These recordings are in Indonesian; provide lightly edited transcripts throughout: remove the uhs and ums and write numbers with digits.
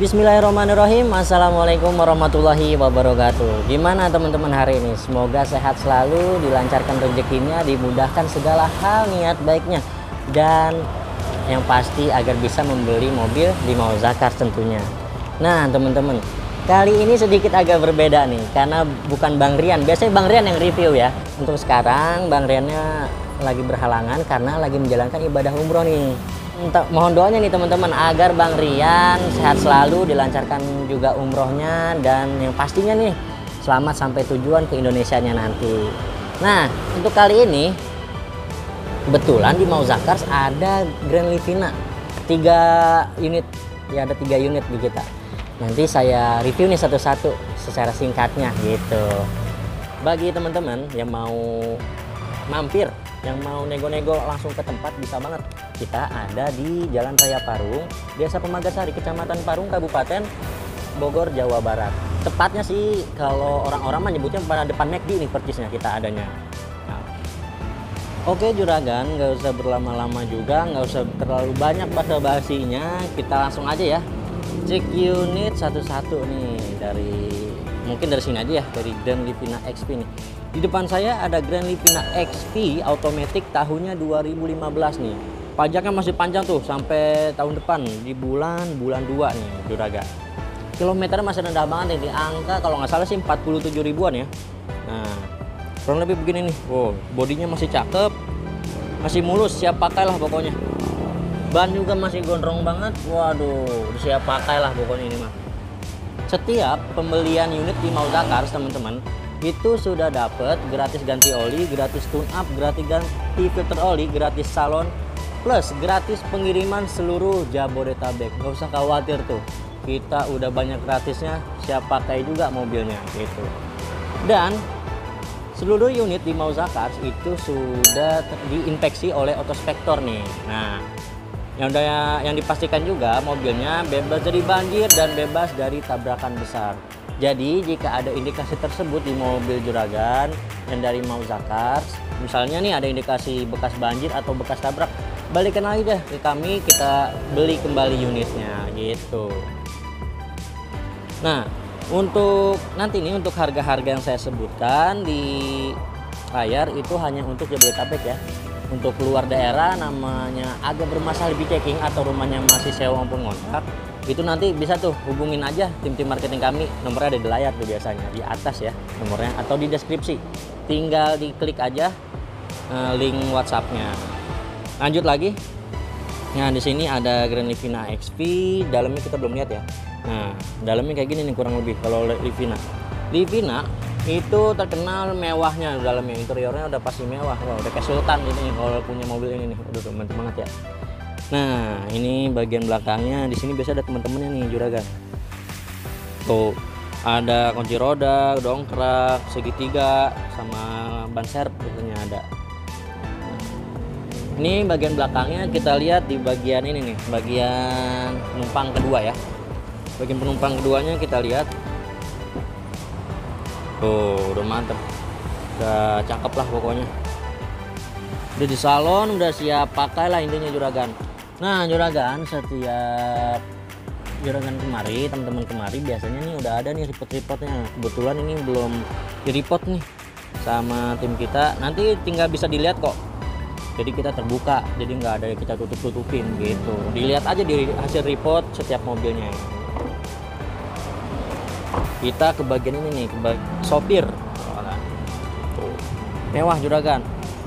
Bismillahirrahmanirrahim. Assalamualaikum warahmatullahi wabarakatuh. Gimana teman-teman hari ini? Semoga sehat selalu, dilancarkan rezekinya, dimudahkan segala hal niat baiknya, dan yang pasti agar bisa membeli mobil di Mau Zakars tentunya. Nah teman-teman, kali ini sedikit agak berbeda nih, karena bukan Bang Rian. Biasanya Bang Rian yang review ya. Untuk sekarang Bang Riannya lagi berhalangan karena lagi menjalankan ibadah umroh nih. Mohon doanya nih teman-teman agar Bang Rian sehat selalu, dilancarkan juga umrohnya, dan yang pastinya nih selamat sampai tujuan ke Indonesianya nanti. Nah untuk kali ini kebetulan di Mau Zakars ada Grand Livina 3 unit ya, ada 3 unit di kita. Nanti saya review nih satu-satu secara singkatnya gitu. Bagi teman-teman yang mau mampir, yang mau nego-nego langsung ke tempat, bisa banget. Kita ada di Jalan Raya Parung, Desa Pemagasari, Kecamatan Parung, Kabupaten Bogor, Jawa Barat. Tepatnya sih kalau orang-orang menyebutnya pada depan McD nih persisnya kita adanya. Nah, oke juragan, nggak usah berlama-lama juga, nggak usah terlalu banyak basa-basinya. Kita langsung aja ya, cek unit satu-satu nih. Mungkin dari sini aja ya, dari Grand Livina XP nih. Di depan saya ada Grand Livina XP Automatic tahunnya 2015 nih. Pajaknya masih panjang tuh sampai tahun depan di bulan 2 nih juragan. Kilometernya masih rendah banget nih, di angka kalau nggak salah sih 47 ribuan ya. Nah kurang lebih begini nih. Wow, bodinya masih cakep, masih mulus, siap pakai lah pokoknya. Ban juga masih gondrong banget. Waduh, siap pakai lah pokoknya ini mah. Setiap pembelian unit di Mau Zakars teman-teman itu sudah dapat gratis ganti oli, gratis tune up, gratis ganti filter oli, gratis salon, plus gratis pengiriman seluruh Jabodetabek. Gak usah khawatir tuh, kita udah banyak gratisnya, siap pakai juga mobilnya gitu. Dan seluruh unit di Mau Zakars itu sudah diinspeksi oleh Otospektor nih. Nah yang dipastikan juga mobilnya bebas dari banjir dan bebas dari tabrakan besar. Jadi jika ada indikasi tersebut di mobil juragan yang dari Mau Zakars, misalnya nih ada indikasi bekas banjir atau bekas tabrak, balikan lagi deh ke kami, kita beli kembali unitnya gitu. Nah untuk nanti nih, untuk harga-harga yang saya sebutkan di layar itu hanya untuk Jabodetabek ya. Untuk keluar daerah namanya agak bermasalah di checking atau rumahnya masih sewa maupun ngontrak, itu nanti bisa tuh hubungin aja tim-tim marketing kami. Nomornya ada di layar tuh biasanya di atas ya nomornya, atau di deskripsi, tinggal diklik aja link WhatsAppnya. Lanjut lagi. Nah di sini ada Grand Livina XP, dalamnya kita belum lihat ya. Nah dalamnya kayak gini nih kurang lebih. Kalau Livina itu terkenal mewahnya dalamnya, interiornya udah pasti mewah. Wah, udah kayak sultan ini kalau punya mobil ini nih. Udah mantap banget ya. Nah ini bagian belakangnya, di sini biasa ada teman-temannya nih juragan. Tuh ada kunci roda, dongkrak, segitiga, sama ban serep biasanya ada. Ini bagian belakangnya, kita lihat di bagian ini nih, bagian penumpang kedua ya. Bagian penumpang keduanya kita lihat. Tuh udah mantep, udah cakep lah pokoknya. Udah di salon, udah siap pakai lah intinya juragan. Nah juragan, setiap juragan kemari, teman-teman kemari biasanya nih udah ada nih report-reportnya. Kebetulan ini belum di report nih sama tim kita, nanti tinggal bisa dilihat kok. Jadi kita terbuka, jadi nggak ada yang kita tutup-tutupin gitu. Dilihat aja di hasil report setiap mobilnya. Kita ke bagian ini nih, ke sopir. Tuh, mewah juragan.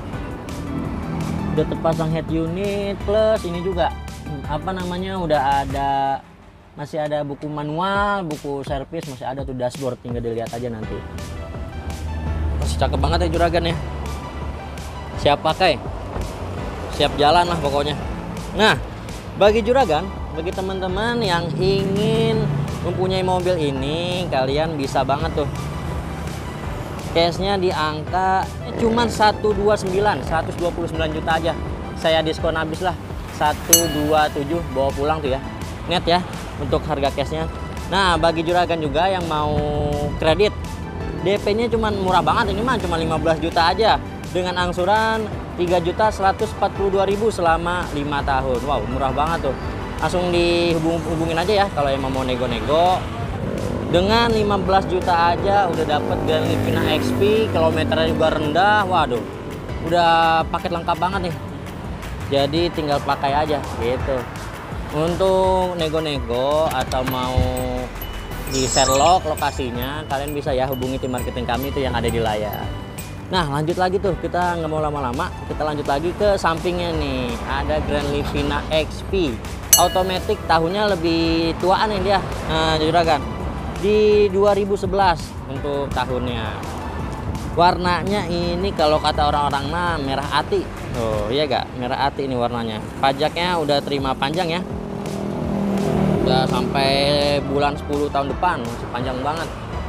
Udah terpasang head unit, plus ini juga apa namanya, udah ada, masih ada buku manual, buku servis masih ada tuh, dashboard tinggal dilihat aja nanti. Masih cakep banget ya juragan ya. Siap pakai, siap jalan lah pokoknya. Nah bagi juragan, bagi teman-teman yang ingin mempunyai mobil ini, kalian bisa banget tuh cashnya di angka cuman 129 juta aja. Saya diskon habis lah 127, bawa pulang tuh ya, net ya untuk harga cashnya. Nah bagi juragan juga yang mau kredit, DP nya cuman murah banget, ini mah cuma 15 juta aja dengan angsuran 3.142.000 selama 5 tahun. Wow murah banget tuh. langsung dihubungin aja ya kalau emang mau nego-nego. Dengan 15 juta aja udah dapet Grand Livina XP, kilometernya juga rendah. Waduh, udah paket lengkap banget nih. Jadi tinggal pakai aja gitu. Untuk nego-nego atau mau di Sherlock lokasinya, kalian bisa ya hubungi tim marketing kami itu yang ada di layar. Nah, lanjut lagi tuh, kita nggak mau lama-lama, kita lanjut lagi ke sampingnya nih. Ada Grand Livina XP automatic, tahunnya lebih tuaan nih dia. Nah, juragan, di 2011 untuk tahunnya. Warnanya ini kalau kata orang-orang mah merah ati. Oh iya gak, merah ati ini warnanya. Pajaknya udah terima panjang ya, udah sampai bulan 10 tahun depan, masih panjang banget.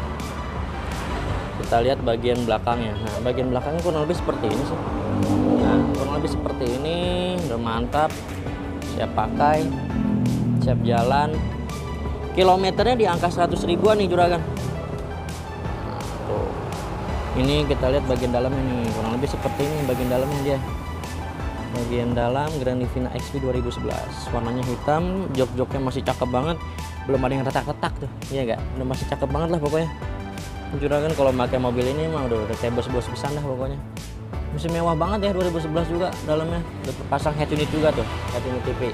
Kita lihat bagian belakangnya. Nah, bagian belakangnya kurang lebih seperti ini sih. Nah, kurang lebih seperti ini, udah mantap, siap pakai, siap jalan. Kilometernya di angka 100 ribuan nih juragan. Nah, tuh. Ini kita lihat bagian dalamnya nih, kurang lebih seperti ini bagian dalamnya dia. Bagian dalam Grand Livina XP 2011, warnanya hitam, jok-joknya masih cakep banget, belum ada yang retak-retak tuh, iya gak? Udah masih cakep banget lah pokoknya. Juragan kalau pakai mobil ini mah udah kayak bos-bos pesan dah pokoknya. Masih mewah banget ya 2011 juga dalamnya, udah pasang head unit juga tuh, head unit TV.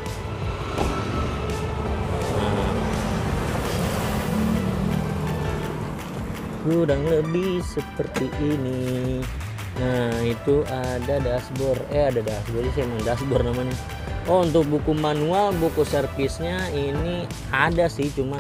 Kurang lebih seperti ini. Nah, itu ada dashboard. Ada dashboard sih, emang dashboard namanya. Oh, untuk buku manual, buku servisnya ini ada sih, cuman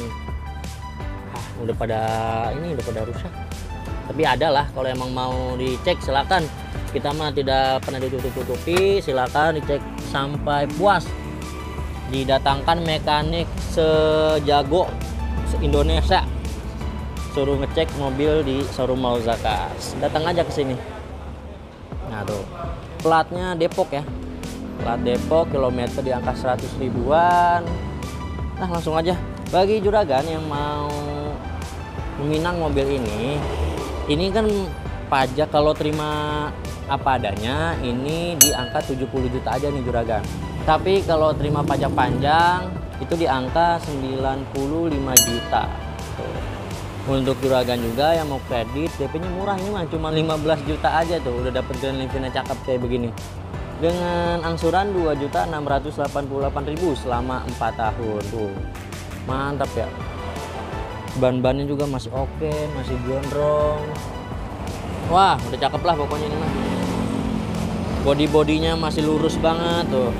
udah pada rusak. Tapi ada lah, kalau emang mau dicek silakan. Kita mah tidak pernah ditutup-tutupi, silakan dicek sampai puas. Didatangkan mekanik sejago se-Indonesia, suruh ngecek mobil di showroom Mauzakas. Datang aja ke sini. Nah tuh, platnya Depok ya, plat Depok, kilometer di angka 100 ribuan. Nah, langsung aja bagi juragan yang mau meminang mobil ini kan pajak kalau terima apa adanya ini di angka 70 juta aja nih juragan. Tapi kalau terima pajak panjang itu di angka 95 juta. Tuh. Untuk juragan juga yang mau kredit, DP-nya murah, ini mah cuma 15 juta aja tuh udah dapet Grand Livina cakep kayak begini. Dengan angsuran 2.688.000 selama 4 tahun. Tuh. Mantap ya. Ban-bannya juga masih oke, masih gondrong. Wah, udah cakep lah pokoknya ini mah. Body-bodinya masih lurus banget tuh.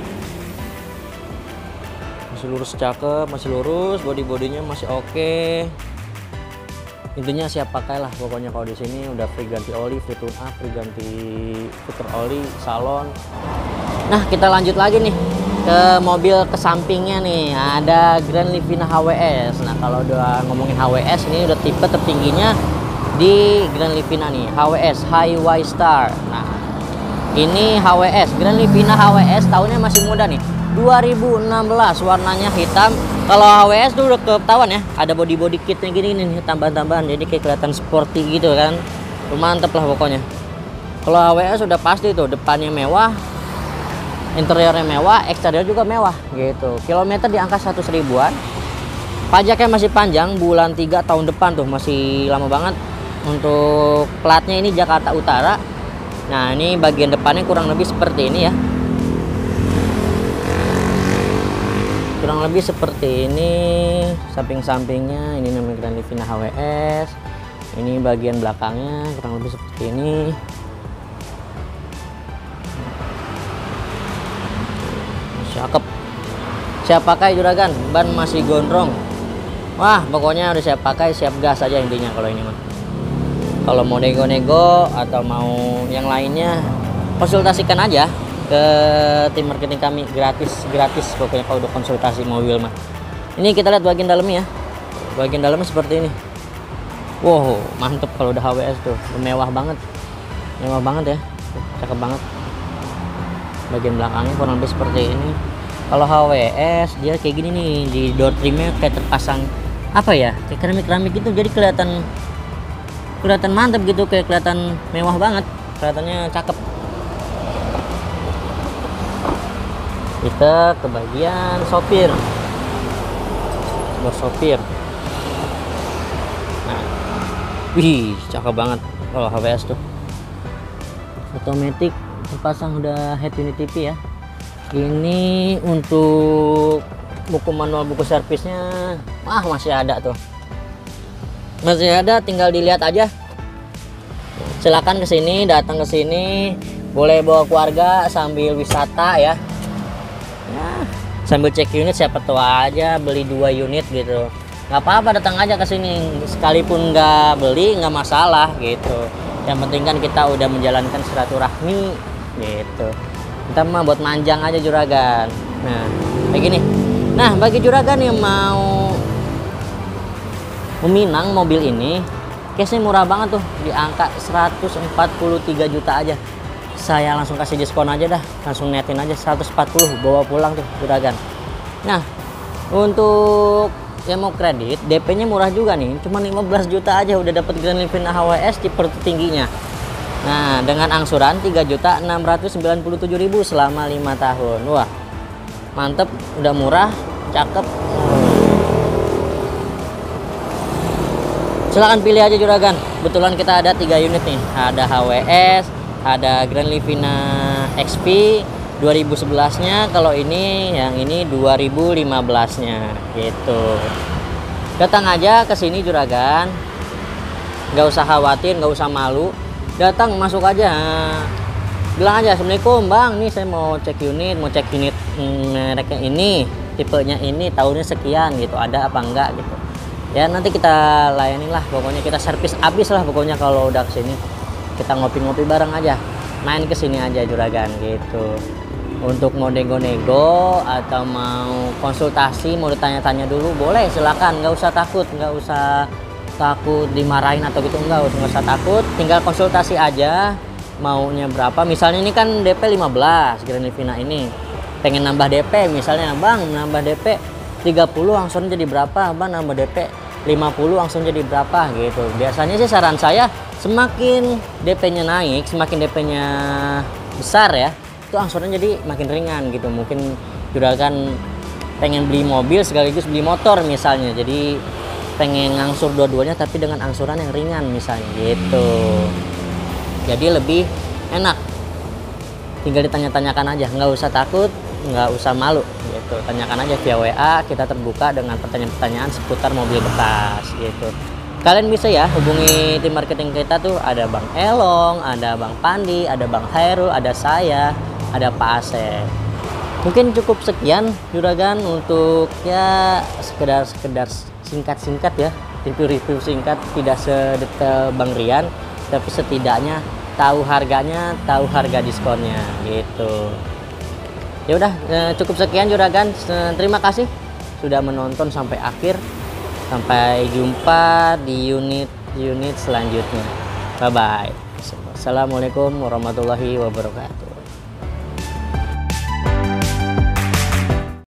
Masih lurus cakep, masih lurus, body-bodinya masih oke. Intinya siap pakai lah pokoknya kalau di sini. Udah free ganti oli, free tune up, free ganti filter oli, salon. Nah, kita lanjut lagi nih ke mobil ke sampingnya nih, ada Grand Livina HWS. Nah, kalau udah ngomongin HWS ini udah tipe tertingginya di Grand Livina nih, HWS Highway Star. Nah, ini HWS Grand Livina HWS, tahunnya masih muda nih, 2016, warnanya hitam. Kalau HWS tuh udah ketahuan ya, ada body kitnya gini nih, tambahan-tambahan, jadi kayak kelihatan sporty gitu kan. Mantep lah pokoknya. Kalau HWS udah pasti tuh, depannya mewah, interiornya mewah, eksterior juga mewah gitu. Kilometer di angka 100 ribuan. Pajaknya masih panjang, bulan 3 tahun depan tuh, masih lama banget. Untuk platnya ini Jakarta Utara. Nah, ini bagian depannya kurang lebih seperti ini ya. Kurang lebih seperti ini samping-sampingnya. Ini namanya Grand Livina HWS. Ini bagian belakangnya kurang lebih seperti ini. Cakep, siap pakai juragan, ban masih gondrong. Wah, pokoknya udah siap pakai, siap gas aja intinya kalau ini mah. Kalau mau nego-nego atau mau yang lainnya, konsultasikan aja ke tim marketing kami, gratis pokoknya kalau udah konsultasi mobil mah. Ini kita lihat bagian dalamnya ya. Bagian dalamnya seperti ini. Wow, mantep kalau udah HWS tuh, mewah banget ya, cakep banget. Bagian belakangnya kurang lebih seperti ini. Kalau HWS dia kayak gini nih, di door trimnya kayak terpasang apa ya, kayak keramik gitu, jadi kelihatan mantap gitu, kayak kelihatan mewah banget, kelihatannya cakep. Kita ke bagian sopir. Bos sopir. Nah, wih, cakep banget kalau HWS tuh. Otomatis terpasang udah head unit TV ya. Ini untuk buku manual, buku servisnya, masih ada tuh. Masih ada, tinggal dilihat aja. Silakan kesini, datang ke sini, boleh bawa keluarga sambil wisata ya. Sambil cek unit, siapa tahu aja beli 2 unit gitu. Nggak apa-apa, datang aja ke sini. Sekalipun nggak beli nggak masalah gitu. Yang penting kan kita udah menjalankan silaturahmi gitu. Kita mah buat manjang aja juragan. Nah, kayak gini. Nah, bagi juragan yang mau meminang mobil ini, case-nya murah banget tuh, di angka 143 juta aja. Saya langsung kasih diskon aja dah, langsung netin aja 140, bawa pulang tuh juragan. Nah, untuk yang mau kredit, DP-nya murah juga nih, cuma 15 juta aja udah dapat Grand Livina HWS tipe tertingginya. Nah, dengan angsuran 3.697.000 selama 5 tahun. Wah, mantep, udah murah, cakep. Silahkan pilih aja juragan. Kebetulan kita ada 3 unit nih, ada HWS, ada Grand Livina XP 2011-nya, kalau ini yang ini 2015-nya gitu. Datang aja ke sini juragan, nggak usah khawatir, nggak usah malu, datang masuk aja, bilang aja assalamualaikum bang, nih saya mau cek unit, mereknya ini, tipenya ini, tahunnya sekian gitu, ada apa enggak gitu ya, nanti kita layanin lah, pokoknya kita servis habis lah pokoknya. Kalau udah kesini kita ngopi-ngopi bareng aja, main kesini aja juragan gitu. Untuk mau nego-nego atau mau konsultasi, mau ditanya-tanya dulu, boleh, silakan, nggak usah takut, nggak usah takut dimarahin atau gitu, nggak usah takut, tinggal konsultasi aja maunya berapa. Misalnya ini kan DP 15 Grand Livina ini, pengen nambah DP misalnya, bang nambah DP 30 langsung jadi berapa, bang nambah DP 50 langsung jadi berapa gitu. Biasanya sih saran saya, semakin DP-nya naik, semakin DP-nya besar ya, itu angsurannya jadi makin ringan gitu. Mungkin juragan pengen beli mobil sekaligus beli motor misalnya, jadi pengen ngangsur dua-duanya tapi dengan angsuran yang ringan misalnya gitu, jadi lebih enak. Tinggal ditanya-tanyakan aja, nggak usah takut, nggak usah malu gitu. Tanyakan aja via WA, kita terbuka dengan pertanyaan-pertanyaan seputar mobil bekas gitu. Kalian bisa ya hubungi tim marketing kita tuh, ada Bang Elong, ada Bang Pandi, ada Bang Hairul, ada saya, ada Pak Asep. Mungkin cukup sekian juragan untuk ya sekedar singkat-singkat ya, review singkat, tidak sedetail Bang Rian, tapi setidaknya tahu harganya, tahu harga diskonnya gitu. Ya udah, cukup sekian juragan. Terima kasih sudah menonton sampai akhir. Sampai jumpa di unit selanjutnya. Bye bye. Assalamualaikum warahmatullahi wabarakatuh.